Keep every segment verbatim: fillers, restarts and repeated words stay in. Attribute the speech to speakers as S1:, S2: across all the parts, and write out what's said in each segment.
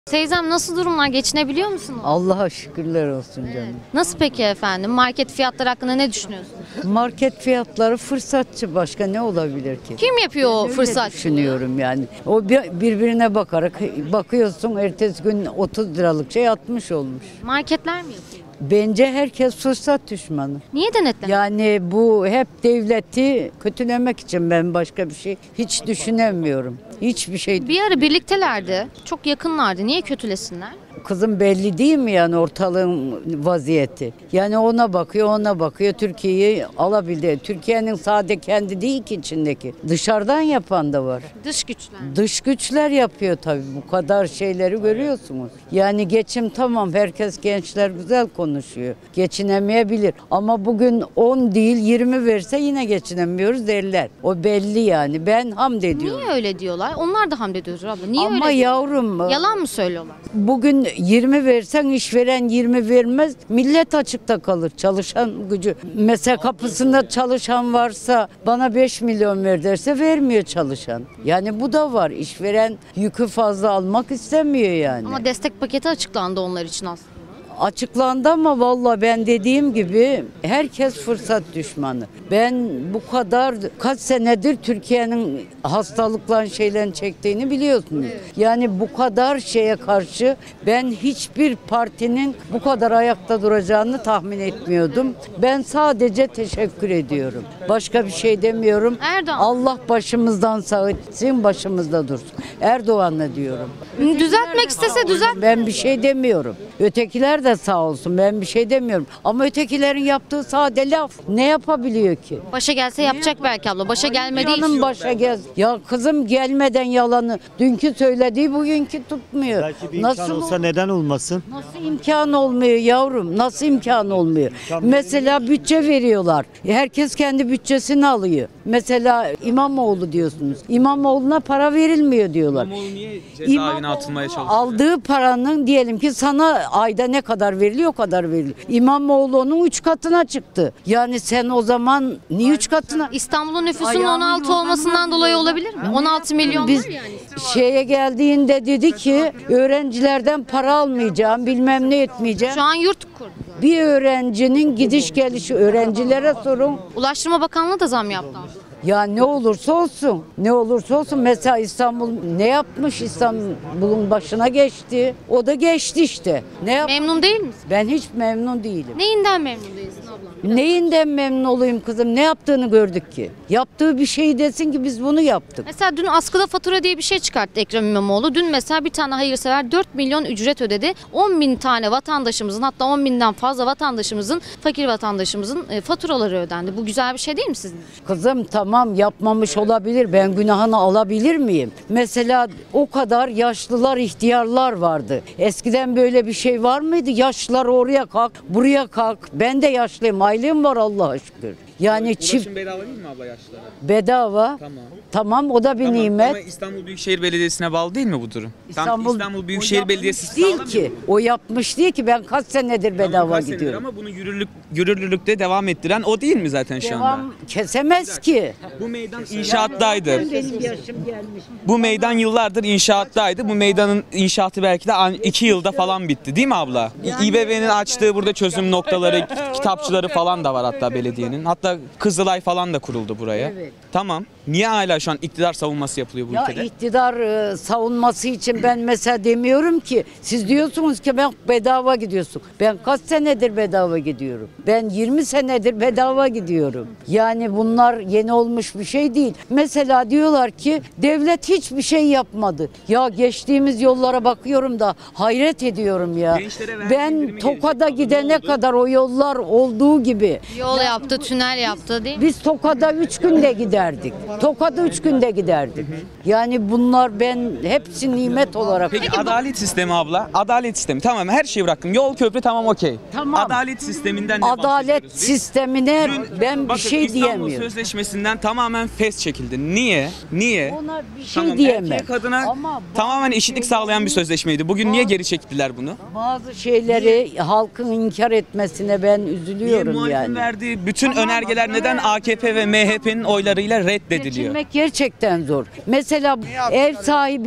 S1: Teyzem nasıl durumlar? Geçinebiliyor musunuz?
S2: Allah'a şükürler olsun canım.
S1: Nasıl peki efendim? Market fiyatları hakkında ne düşünüyorsunuz?
S2: Market fiyatları fırsatçı, başka ne olabilir ki?
S1: Kim yapıyor o
S2: Öyle
S1: fırsat?
S2: düşünüyorum yani. O bir- birbirine bakarak bakıyorsun, ertesi gün otuz liralık şey altmış olmuş.
S1: Marketler mi yapıyor?
S2: Bence herkes fırsat düşmanı.
S1: Niye denetleme?
S2: Yani bu hep devleti kötülemek için, ben başka bir şey hiç düşünemiyorum. Hiçbir şey.
S1: Bir ara birliktelerdi. Çok yakınlardı. Niye kötülesinler?
S2: Kızım belli değil mi yani ortalığın vaziyeti? Yani ona bakıyor, ona bakıyor. Türkiye'yi alabildi. Türkiye'nin sade kendi değil ki içindeki. Dışarıdan yapan da var.
S1: Dış güçler.
S2: Dış güçler yapıyor tabii. Bu kadar şeyleri görüyorsunuz. Yani geçim tamam. Herkes, gençler güzel konuşuyor. Geçinemeyebilir. Ama bugün on değil yirmi verse yine geçinemiyoruz derler. O belli yani. Ben hamd ediyorum.
S1: Niye öyle diyorlar? Onlar da hamd ediyordur abla. Niye
S2: Ama
S1: öyle diyorlar?
S2: yavrum,
S1: Yalan mı söylüyorlar?
S2: bugün yirmi versen işveren yirmi vermez. Millet açıkta kalır. Çalışan gücü. Mesela kapısında çalışan varsa bana beş milyon ver derse vermiyor çalışan. Yani bu da var. İşveren yükü fazla almak istemiyor yani.
S1: Ama destek paketi açıklandı onlar için aslında.
S2: Açıklandı ama vallahi ben dediğim gibi herkes fırsat düşmanı. Ben bu kadar kaç senedir Türkiye'nin hastalıklan şeylerini çektiğini biliyorsunuz. Yani bu kadar şeye karşı ben hiçbir partinin bu kadar ayakta duracağını tahmin etmiyordum. Ben sadece teşekkür ediyorum. Başka bir şey demiyorum.
S1: Erdoğan.
S2: Allah başımızdan sağ etsin, başımızda dursun. Erdoğan'la diyorum.
S1: Düzeltmek istese düzelt.
S2: Ben bir şey demiyorum. Ötekiler de sağ olsun. Ben bir şey demiyorum. Ama ötekilerin yaptığı sade laf. Ne yapabiliyor ki?
S1: Başa gelse yapacak belki abla. Başa gelmediği
S2: Canım
S1: için.
S2: başa gel. Ya kızım gelmeden yalanı. Dünkü söylediği bugünkü tutmuyor.
S3: Belki bir imkan
S2: Nasıl
S3: olsa
S2: ol-
S3: neden olmasın?
S2: Nasıl imkan olmuyor yavrum? Nasıl imkan olmuyor? Mesela bütçe veriyorlar. Herkes kendi bütçesini alıyor. Mesela İmamoğlu diyorsunuz. İmamoğlu'na para verilmiyor diyorlar.
S4: İmamoğlu niye cezaevine atılmaya çalışıyor?
S2: Aldığı paranın diyelim ki sana ayda ne kadar veriliyor o kadar veriliyor. İmamoğlu onun üç katına çıktı. Yani sen o zaman niye üç katına?
S1: İstanbul'un nüfusunun
S2: Ayağını
S1: on altı
S2: yoldan
S1: olmasından dolayı olabilir mi? on altı milyon
S2: Biz
S1: var yani.
S2: şeye geldiğinde dedi ki öğrencilerden para almayacağım, bilmem ne etmeyeceğim.
S1: Şu an yurt kurdu.
S2: Bir öğrencinin gidiş gelişi öğrencilere sorun.
S1: Ulaştırma Bakanlığı da zam yaptı.
S2: Ya ne olursa olsun, ne olursa olsun mesela İstanbul ne yapmış, İstanbul'un başına geçti. O da geçti işte. Ne yap?
S1: Memnun değil misin?
S2: Ben hiç memnun değilim.
S1: Neyinden memnun değilsin ablam?
S2: Neyinden memnun olayım kızım? Ne yaptığını gördük ki. Yaptığı bir şey desin ki biz bunu yaptık.
S1: Mesela dün askıda fatura diye bir şey çıkarttı Ekrem İmamoğlu. Dün mesela bir tane hayırsever dört milyon ücret ödedi. on bin tane vatandaşımızın, hatta on binden fazla vatandaşımızın, fakir vatandaşımızın e, faturaları ödendi. Bu güzel bir şey değil mi sizin için?
S2: Kızım tamam yapmamış olabilir. Ben günahını alabilir miyim? Mesela o kadar yaşlılar, ihtiyarlar vardı. Eskiden böyle bir şey var mıydı? Yaşlılar oraya kalk, buraya kalk. Ben de yaşlıyım. Ailem var Allah'a şükür. Yani çift
S4: Ulaşım bedava değil mi abla yaşlılara?
S2: bedava.
S4: Tamam.
S2: Tamam o da bir
S4: Tamam,
S2: nimet.
S4: Ama İstanbul Büyükşehir Belediyesi'ne bağlı değil mi bu durum? Tam
S2: İstanbul,
S4: İstanbul
S2: o
S4: Büyükşehir
S2: yapmış
S4: Belediyesi
S2: değil
S4: sağlamıyor
S2: ki.
S4: mu?
S2: O yapmış değil ki. Ben kaç senedir
S4: Tamam,
S2: bedava
S4: kaç senedir
S2: gidiyorum.
S4: ama bunu yürürlük, yürürlülükte devam ettiren o değil mi zaten şu anda?
S2: Devam kesemez ki.
S4: Bu meydan inşaattaydı.
S2: Benim yaşım gelmiş.
S4: Bu meydan yıllardır inşaattaydı. Bu meydanın inşaatı belki de an- iki yılda falan bitti değil mi abla? İ- İBB'nin açtığı burada çözüm noktaları, kitapçıları falan da var hatta belediyenin. Hatta Kızılay falan da kuruldu buraya.
S2: Evet.
S4: Tamam. Niye hala şu an iktidar savunması yapılıyor bu
S2: Ya
S4: ülkede?
S2: iktidar e, savunması için ben mesela demiyorum ki, siz diyorsunuz ki ben bedava gidiyorsun. Ben kaç senedir bedava gidiyorum. Ben yirmi senedir bedava gidiyorum. Yani bunlar yeni olmuş bir şey değil. Mesela diyorlar ki devlet hiçbir şey yapmadı. Ya geçtiğimiz yollara bakıyorum da hayret ediyorum ya.
S4: Gençlere vergi
S2: Ben
S4: indirimi
S2: Tokat'a
S4: gelecek.
S2: gidene
S4: oldu?
S2: kadar o yollar olduğu gibi.
S1: Yol yaptı, tünel yaptı değil mi?
S2: Biz Tokat'a üç günde giderdik. Tokat'a üç günde giderdik. Yani bunlar ben hepsi nimet olarak.
S4: Peki adalet sistemi abla, adalet sistemi tamam her şeyi bıraktım. Yol köprü tamam okey.
S2: Tamam.
S4: Adalet sisteminden ne
S2: Adalet
S4: bahsediyoruz biz?
S2: sistemine
S4: Dün,
S2: ben bir
S4: bakın,
S2: şey
S4: İstanbul
S2: diyemiyorum.
S4: Sözleşmesi'nden tamamen fes çekildi. Niye? Niye?
S2: Ona bir şey
S4: Tamam,
S2: diyemem.
S4: erkeğe kadına
S2: Ama bazı
S4: tamamen eşitlik sağlayan bir sözleşmeydi. Bugün niye geri çektiler bunu?
S2: Bazı şeyleri halkın inkar etmesine ben
S4: Niye
S2: üzülüyorum
S4: muhalefetin
S2: yani.
S4: verdiği bütün
S2: Tamam,
S4: önergeler
S2: ama
S4: neden
S2: evet.
S4: A K P ve M H P'nin oylarıyla reddediliyor?
S2: Geçinmek gerçekten zor. Mesela ev sahibi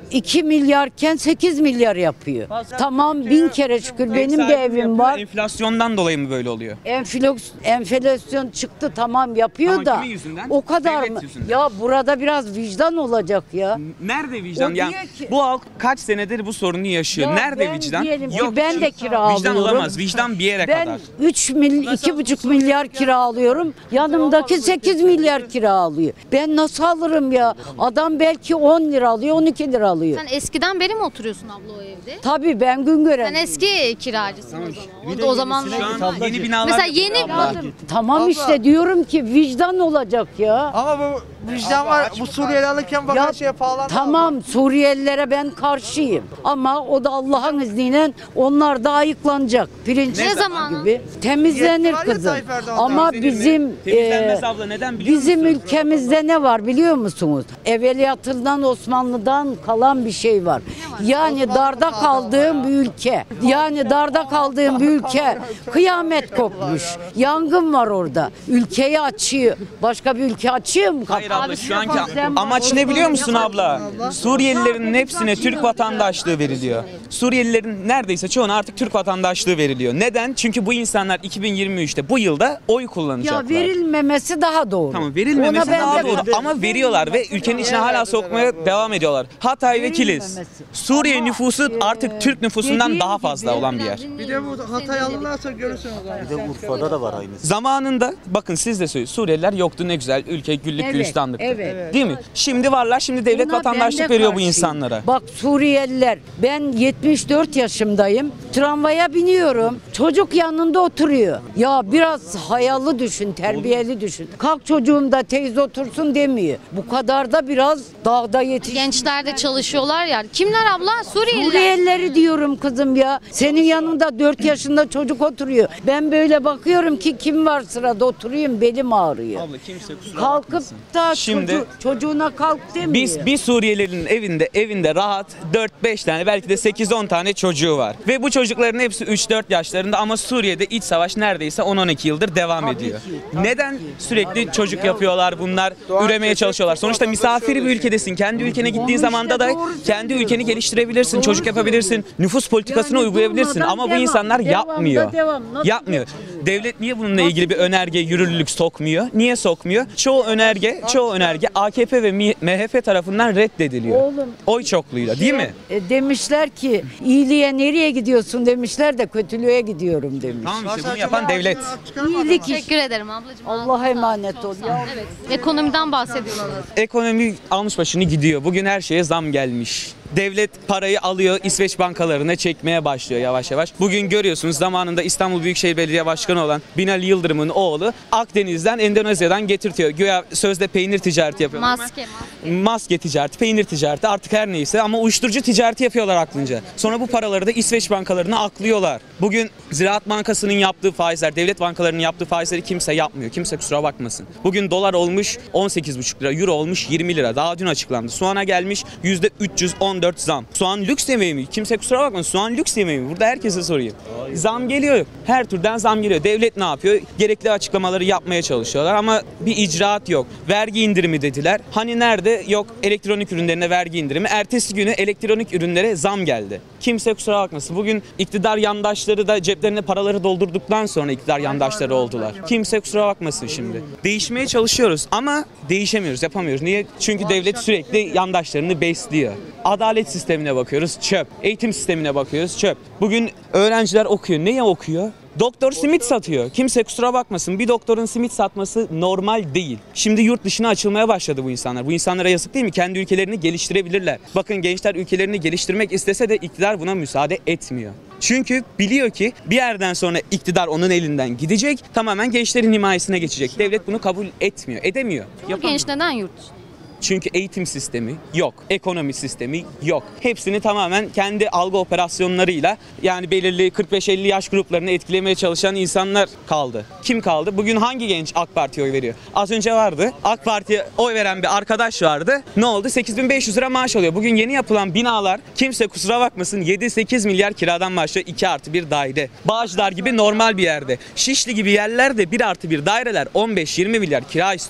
S2: iki milyarken sekiz milyar yapıyor. Tamam bin kere şükür benim de
S4: Sahibi
S2: evim
S4: yapıyor,
S2: var.
S4: Enflasyondan dolayı mı böyle oluyor?
S2: Enflos, enflasyon çıktı tamam yapıyor
S4: Ama
S2: da
S4: kimin yüzünden?
S2: o kadar
S4: Devlet
S2: mı?
S4: yüzünden.
S2: Ya burada biraz vicdan olacak ya.
S4: Nerede vicdan?
S2: O
S4: Ya
S2: diyor ki-
S4: bu halk kaç senedir bu sorunu yaşıyor.
S2: Ya
S4: Nerede
S2: ben
S4: vicdan?
S2: diyelim ki
S4: Yok.
S2: ben de kira
S4: Vicdan
S2: alıyorum.
S4: olamaz. Vicdan bir yere
S2: Ben
S4: kadar.
S2: üç mil, iki buçuk milyar kira alıyorum. Yanımdaki sekiz milyar kira alıyor. Ben nasıl alırım ya? Adam belki on lira alıyor, on iki lira alıyor.
S1: Sen eskiden beri mi oturuyorsun abla o evde?
S2: Tabii ben gün gören.
S1: Sen eski kiracısın o zaman. O, da o zaman
S4: Şu an yeni binalar
S1: mesela
S4: yapılıyor
S1: yeni
S4: abla.
S2: Tamam işte diyorum ki vicdan olacak ya.
S3: Ama bu vicdan var. Bu Suriyeli alırken bakan
S2: Ya,
S3: şeye pahalandı.
S2: tamam Suriyelilere ben karşıyım ama o da Allah'ın izniyle onlar da ayıklanacak. Pirinç
S1: Ne zaman?
S2: gibi temizlenir
S3: Yetki var ya
S2: kızım.
S3: Tayyip Erdoğan'da.
S2: Ama
S4: Temizlenir mi?
S2: bizim
S4: Temizlenmez
S2: e,
S4: abla, neden biliyor
S2: bizim
S4: musun?
S2: ülkemizde ne var biliyor musunuz? Evveliyatından Osmanlı'dan kalan bir şey var. Yani darda kaldığım bir ülke. Yani darda kaldığım bir ülke. Kıyamet kopmuş. Yangın var orada. Ülkeyi açıyor. Başka bir ülke açıyor mu?
S4: Hayır abla, şu anki
S2: Sen-
S4: amaç ne biliyor musun abla? Suriyelilerin hepsine Türk vatandaşlığı veriliyor. Suriyelilerin neredeyse çoğuna artık Türk vatandaşlığı veriliyor. Neden? Çünkü bu insanlar iki bin yirmi üçte bu yılda oy kullanacaklar.
S2: Ya verilmemesi daha doğru.
S4: Tamam, verilmemesi
S2: Ona ben
S4: daha
S2: de-
S4: doğru ama veriyorlar ve ülkenin içine hala sokmaya devam ediyorlar. Hatay ve Kilis.
S2: Verilmemesi.
S4: Suriye
S2: Ama,
S4: nüfusu
S2: e,
S4: artık Türk nüfusundan
S2: dediğim
S4: daha fazla
S2: gibi-
S4: olan bir yer.
S3: Bir de bu Hatay alırlarsa görürsün o zaman.
S5: Bir de Urfa'da da var aynısı.
S4: Zamanında bakın siz de söyleyin, Suriyeliler yoktu, ne güzel ülke güllük
S2: Evet,
S4: gülistanlıktı.
S2: evet.
S4: Değil mi? Şimdi varlar, şimdi devlet
S2: Buna ben
S4: vatandaşlık
S2: de
S4: veriyor bu
S2: karşıyım.
S4: insanlara.
S2: Bak Suriyeliler, ben yetmiş dört yaşındayım. Tramvaya biniyorum. Çocuk yanında oturuyor. Ya biraz hayalli düşün, terbiyeli düşün. Kalk çocuğum da teyze otursun demiyor. Bu kadar da biraz dağda yetiş.
S1: gençler de çalışıyorlar ya. Kimler abla? Suriyeliler.
S2: Suriyelileri diyorum kızım ya. Senin yanında dört yaşında çocuk oturuyor. Ben böyle bakıyorum ki kim var sırada oturayım belim ağrıyor.
S4: Abla kimse kusura
S2: Kalkıp
S4: bakmasın.
S2: da
S4: Şimdi-
S2: çocuğu- çocuğuna kalk demiyor.
S4: Biz bir Suriyelilerin evinde evinde rahat dört beş tane, belki de sekiz on tane çocuğu var. Ve bu çocukların hepsi üç dört yaşlarında ama Suriye'de iç savaş neredeyse on on iki yıldır devam ediyor. Neden sürekli çocuk yapıyorlar bunlar, üremeye çalışıyorlar? Sonuçta misafiri bir ülkedesin. Kendi ülkene gittiğin zamanda da kendi ülkeni geliştirebilirsin, çocuk yapabilirsin, nüfus politikasını
S2: Yani
S4: uygulayabilirsin
S2: durmadan
S4: ama bu
S2: devam,
S4: insanlar
S2: devamda
S4: yapmıyor.
S2: devam. Nasıl
S4: Yapmıyor. Devlet niye bununla ilgili bir önerge, yürürlülük sokmuyor? Niye sokmuyor? Çoğu önerge, çoğu önerge A K P ve M H P tarafından reddediliyor.
S2: Oğlum,
S4: Oy çokluğuyla, değil mi?
S2: E, demişler ki iyiliğe nereye gidiyorsun demişler de kötülüğe gidiyorum demiş.
S4: Tamam işte bunu yapan devlet.
S2: İyilik iş.
S1: Teşekkür ederim ablacığım.
S2: Allah'a emanet ol. Ya.
S1: Evet. Ekonomiden bahsediyorlar.
S4: Ekonomi almış başını gidiyor. Bugün her şeye zam gelmiş. Devlet parayı alıyor, İsveç bankalarına çekmeye başlıyor yavaş yavaş. Bugün görüyorsunuz, zamanında İstanbul Büyükşehir Belediye Başkanı olan Binali Yıldırım'ın oğlu Akdeniz'den, Endonezya'dan getirtiyor. Güya sözde peynir ticareti yapıyor.
S1: Maske, maske.
S4: Maske ticareti, peynir ticareti, artık her neyse ama uyuşturucu ticareti yapıyorlar aklınca. Sonra bu paraları da İsveç bankalarına aklıyorlar. Bugün Ziraat Bankası'nın yaptığı faizler, devlet bankalarının yaptığı faizleri kimse yapmıyor. Kimse kusura bakmasın. Bugün dolar olmuş on sekiz buçuk lira, euro olmuş yirmi lira. Daha dün açıklandı. Soğana gelmiş yüzde üç yüz on dört zam. Soğan lüks yemeği mi? Kimse kusura bakmasın. Soğan lüks yemeği mi? Burada herkese sorayım. Zam geliyor. Her türden zam geliyor. Devlet ne yapıyor? Gerekli açıklamaları yapmaya çalışıyorlar ama bir icraat yok. Vergi indirimi dediler. Hani nerede? Yok elektronik ürünlerine vergi indirimi. Ertesi günü elektronik ürünlere zam geldi. Kimse kusura bakmasın. Bugün iktidar yandaşları da ceplerine paraları doldurduktan sonra iktidar yandaşları oldular. Kimse kusura bakmasın şimdi. Değişmeye çalışıyoruz ama değişemiyoruz, yapamıyoruz. Niye? Çünkü devlet sürekli yandaşlarını besliyor. Adalet sistemine bakıyoruz, çöp. Eğitim sistemine bakıyoruz, çöp. Bugün öğrenciler okuyor. Neye okuyor? Doktor simit satıyor. Kimse kusura bakmasın. Bir doktorun simit satması normal değil. Şimdi yurt dışına açılmaya başladı bu insanlar. Bu insanlara yazık değil mi? Kendi ülkelerini geliştirebilirler. Bakın gençler ülkelerini geliştirmek istese de iktidar buna müsaade etmiyor. Çünkü biliyor ki bir yerden sonra iktidar onun elinden gidecek. Tamamen gençlerin himayesine geçecek. Devlet bunu kabul etmiyor. Edemiyor.
S1: Bu
S4: Yapamıyor.
S1: genç neden yurt dışında?
S4: Çünkü eğitim sistemi yok, ekonomi sistemi yok. Hepsini tamamen kendi algı operasyonlarıyla, yani belirli kırk beş elli yaş gruplarını etkilemeye çalışan insanlar kaldı. Kim kaldı? Bugün hangi genç AK Parti'ye oy veriyor? Az önce vardı. AK Parti'ye oy veren bir arkadaş vardı. Ne oldu? sekiz bin beş yüz lira maaş alıyor. Bugün yeni yapılan binalar, kimse kusura bakmasın, yedi sekiz milyar kiradan başlıyor. iki artı bir daire. Bağcılar gibi normal bir yerde. Şişli gibi yerlerde bir artı bir daireler on beş yirmi milyar kira istiyorlar.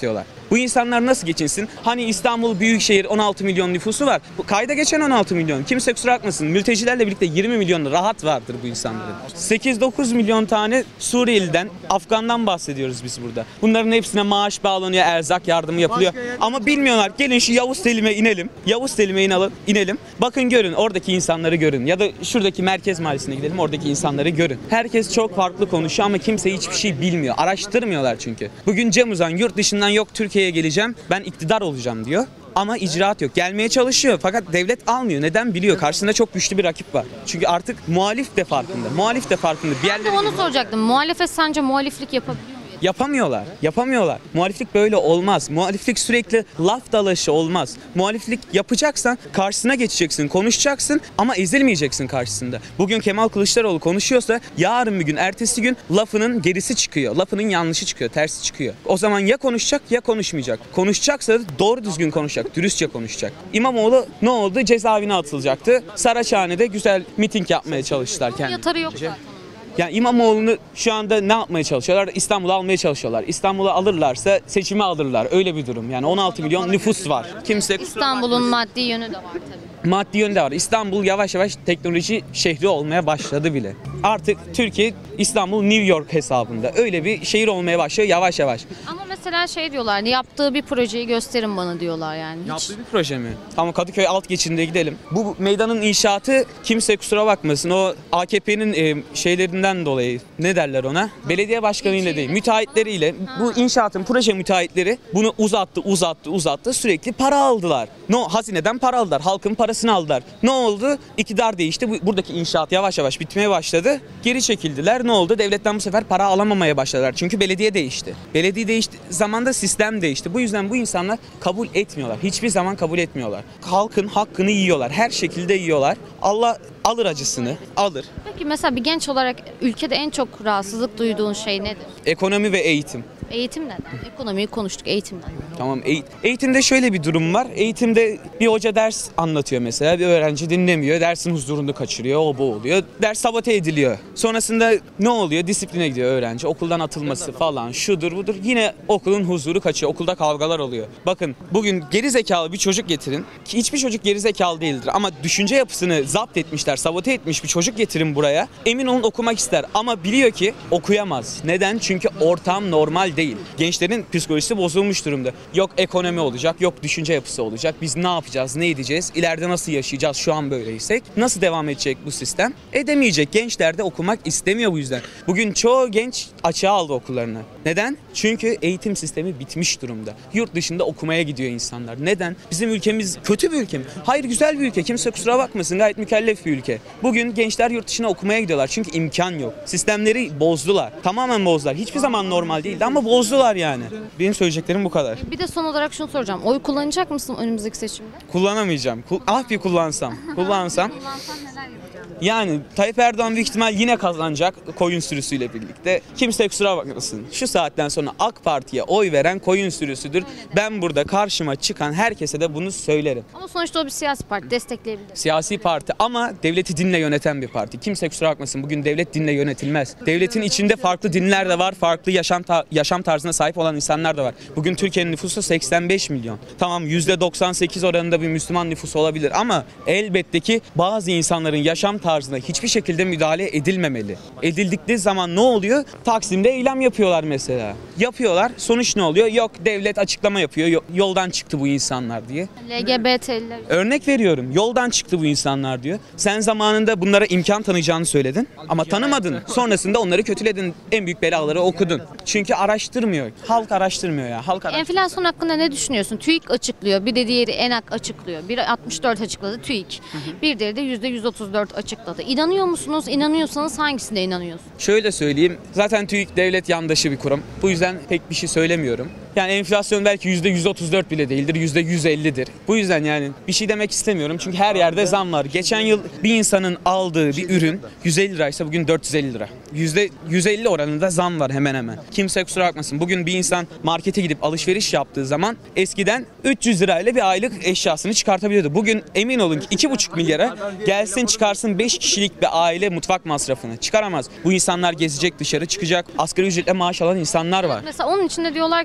S4: Bu insanlar nasıl geçinsin? Hani İstanbul Büyükşehir on altı milyon nüfusu var. Bu kayda geçen on altı milyon. Kimse kusura bakmasın. Mültecilerle birlikte yirmi milyon rahat vardır bu insanların. sekiz dokuz milyon tane Suriyeliden, Afgan'dan bahsediyoruz biz burada. Bunların hepsine maaş bağlanıyor, erzak yardımı yapılıyor. Ama bilmiyorlar. Gelin şu Yavuz Selim'e inelim. Yavuz Selim'e inelim, inelim. Bakın görün, oradaki insanları görün. Ya da şuradaki Merkez Mahallesi'ne gidelim, oradaki insanları görün. Herkes çok farklı konuşuyor ama kimse hiçbir şey bilmiyor. Araştırmıyorlar çünkü. Bugün Cem Uzan yurt dışından yok Türkiye'ye geleceğim, ben iktidar olacağım diyor. Ama icraat yok. Gelmeye çalışıyor fakat devlet almıyor. Neden? Biliyor. Karşısında çok güçlü bir rakip var. Çünkü artık muhalif de farkında. Muhalif de farkında. Bir yerlere
S1: Onu
S4: geliyor.
S1: soracaktım. Muhalefet sence muhaliflik yapabiliyor mu?
S4: Yapamıyorlar. Yapamıyorlar. Muhaliflik böyle olmaz. Muhaliflik sürekli laf dalaşı olmaz. Muhaliflik yapacaksan karşısına geçeceksin, konuşacaksın ama ezilmeyeceksin karşısında. Bugün Kemal Kılıçdaroğlu konuşuyorsa yarın bir gün, ertesi gün lafının gerisi çıkıyor. Lafının yanlışı çıkıyor, tersi çıkıyor. O zaman ya konuşacak ya konuşmayacak. Konuşacaksa da doğru düzgün konuşacak, dürüstçe konuşacak. İmamoğlu ne oldu? Cezaevine atılacaktı. Saraçhane'de güzel miting yapmaya çalıştılar kendini.
S1: Yatarı yok zaten.
S4: Yani İmamoğlu'nu şu anda ne yapmaya çalışıyorlar? İstanbul'u almaya çalışıyorlar. İstanbul'u alırlarsa seçimi alırlar. Öyle bir durum. Yani on altı milyon nüfus var. Kimse
S1: İstanbul'un maddi yönü de var tabii.
S4: maddi yönde var. İstanbul yavaş yavaş teknoloji şehri olmaya başladı bile. Artık Türkiye İstanbul New York hesabında. Öyle bir şehir olmaya başlıyor yavaş yavaş.
S1: Ama mesela şey diyorlar, yaptığı bir projeyi gösterin bana diyorlar yani. Hiç.
S4: Yaptığı bir proje mi? Tamam, Kadıköy alt geçidine gidelim. Bu meydanın inşaatı kimse kusura bakmasın. O A K P'nin e, şeylerinden dolayı ne derler ona? Belediye başkanıyla değil, müteahhitleriyle. Bu inşaatın proje müteahhitleri bunu uzattı, uzattı, uzattı. Sürekli para aldılar. No, hazineden para aldılar. Halkın parasını aldılar. Ne oldu? İktidar değişti. Bu, buradaki inşaat yavaş yavaş bitmeye başladı. Geri çekildiler. Ne oldu? Devletten bu sefer para alamamaya başladılar. Çünkü belediye değişti. Belediye değişti. Zamanda sistem değişti. Bu yüzden bu insanlar kabul etmiyorlar. Hiçbir zaman kabul etmiyorlar. Halkın hakkını yiyorlar. Her şekilde yiyorlar. Allah alır acısını. Alır.
S1: Peki mesela bir genç olarak ülkede en çok rahatsızlık duyduğun şey nedir?
S4: Ekonomi ve eğitim.
S1: Eğitim neden? Ekonomiyi konuştuk, eğitimden.
S4: Tamam, eğit- eğitimde şöyle bir durum var. Eğitimde bir hoca ders anlatıyor mesela. Bir öğrenci dinlemiyor. Dersin huzurunu kaçırıyor. O bu oluyor. Ders sabote ediliyor. Sonrasında ne oluyor? Disipline gidiyor öğrenci. Okuldan atılması falan. Şudur budur. Yine okulun huzuru kaçıyor. Okulda kavgalar oluyor. Bakın bugün geri zekalı bir çocuk getirin. Ki hiçbir çocuk geri zekalı değildir. Ama düşünce yapısını zapt etmişler. Sabote etmiş bir çocuk getirin buraya. Emin olun okumak ister. Ama biliyor ki okuyamaz. Neden? Çünkü ortam normal değil. Gençlerin psikolojisi bozulmuş durumda. Yok ekonomi olacak, yok düşünce yapısı olacak. Biz ne yapacağız, ne edeceğiz? İleride nasıl yaşayacağız şu an böyleysek? Nasıl devam edecek bu sistem? Edemeyecek. Gençler de okumak istemiyor bu yüzden. Bugün çoğu genç açığa aldı okullarını. Neden? Çünkü eğitim sistemi bitmiş durumda. Yurt dışında okumaya gidiyor insanlar. Neden? Bizim ülkemiz kötü bir ülke mi? Hayır, güzel bir ülke. Kimse kusura bakmasın. Gayet mükellef bir ülke. Bugün gençler yurt dışına okumaya gidiyorlar. Çünkü imkan yok. Sistemleri bozdular. Tamamen bozdular. Hiçbir zaman normal değildi ama bozdular yani. Benim söyleyeceklerim bu kadar.
S1: Bir de son olarak şunu soracağım. Oy kullanacak mısın önümüzdeki seçimde?
S4: Kullanamayacağım. Kul- ah bir kullansam. Kullansam.
S1: Kullansan neler yapacaksın?
S4: Yani Tayyip Erdoğan büyük ihtimal yine kazanacak koyun sürüsüyle birlikte. Kimse kusura bakmasın. Şu saatten sonra AK Parti'ye oy veren koyun sürüsüdür. Ben burada karşıma çıkan herkese de bunu söylerim.
S1: Ama sonuçta o bir siyasi parti, destekleyebilir.
S4: Siyasi parti ama devleti dinle yöneten bir parti. Kimse kusura bakmasın. Bugün devlet dinle yönetilmez. Devletin içinde farklı dinler de var. Farklı yaşam ta- yaşam tarzına sahip olan insanlar da var. Bugün Türkiye'nin nüfusu seksen beş milyon. Tamam, yüzde doksan sekiz oranında bir Müslüman nüfusu olabilir ama elbette ki bazı insanların yaşam tarzına hiçbir şekilde müdahale edilmemeli. Edildikleri zaman ne oluyor? Taksim'de eylem yapıyorlar mesela. Yapıyorlar. Sonuç ne oluyor? Yok, devlet açıklama yapıyor. Yo- Yoldan çıktı bu insanlar diye.
S1: L G B T'liler.
S4: Örnek veriyorum. Yoldan çıktı bu insanlar diyor. Sen zamanında bunlara imkan tanıyacağını söyledin ama tanımadın. Sonrasında onları kötüledin. En büyük belaları okudun. Çünkü araştırmıyor. Halk araştırmıyor ya. Halk araştırmıyor.
S1: Enflasyon hakkında ne düşünüyorsun? TÜİK açıklıyor. Bir de diğeri ENAK açıklıyor. Biri altmış dört açıkladı TÜİK. Bir diğeri de yüzde yüz otuz dört açıkladı. İnanıyor musunuz? İnanıyorsanız hangisine inanıyorsunuz?
S4: Şöyle söyleyeyim. Zaten TÜİK devlet yandaşı bir kurum. Bu yüzden pek bir şey söylemiyorum. Yani enflasyon belki yüzde yüz otuz dört bile değildir. yüzde yüz ellidir. Bu yüzden yani bir şey demek istemiyorum. Çünkü her yerde zam var. Geçen yıl bir insanın aldığı bir ürün yüz elli liraysa bugün dört yüz elli lira. yüzde yüz elli oranında zam var hemen hemen. Kimse kusura bakmasın. Bugün bir insan markete gidip alışveriş yaptığı zaman eskiden üç yüz lirayla bir aylık eşyasını çıkartabiliyordu. Bugün emin olun ki iki buçuk milyara gelsin çıkarsın beş kişilik bir aile mutfak masrafını. Çıkaramaz. Bu insanlar gezecek, dışarı çıkacak. Asgari ücretle maaş alan insanlar var.
S1: Mesela onun için de diyorlar ki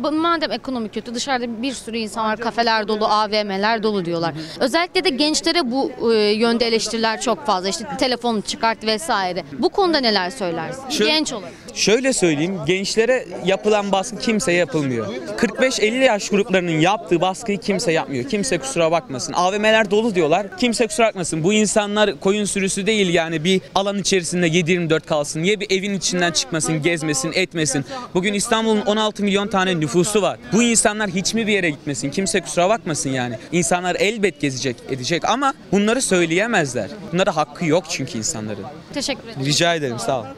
S1: bu- madem ekonomi kötü, dışarıda bir sürü insan var, kafeler dolu, A V M'ler dolu diyorlar. Özellikle de gençlere bu e, yönde eleştiriler çok fazla. İşte telefonu çıkart vesaire. Bu konuda neler söylersin?
S4: Şöyle-
S1: Genç olarak.
S4: Şöyle söyleyeyim, gençlere yapılan baskı kimseye yapılmıyor. kırk beş elli yaş gruplarının yaptığı baskıyı kimse yapmıyor. Kimse kusura bakmasın. A V M'ler dolu diyorlar. Kimse kusura bakmasın. Bu insanlar koyun sürüsü değil yani, bir alan içerisinde yedi yirmi dört kalsın. Niye bir evin içinden çıkmasın, gezmesin, etmesin. Bugün İstanbul'un on altı milyon tane nüfusu var. Bu insanlar hiç mi bir yere gitmesin? Kimse kusura bakmasın yani. İnsanlar elbet gezecek, edecek ama bunları söyleyemezler. Bunlara hakkı yok çünkü insanların.
S1: Teşekkür ederim.
S4: Rica ederim, sağ ol.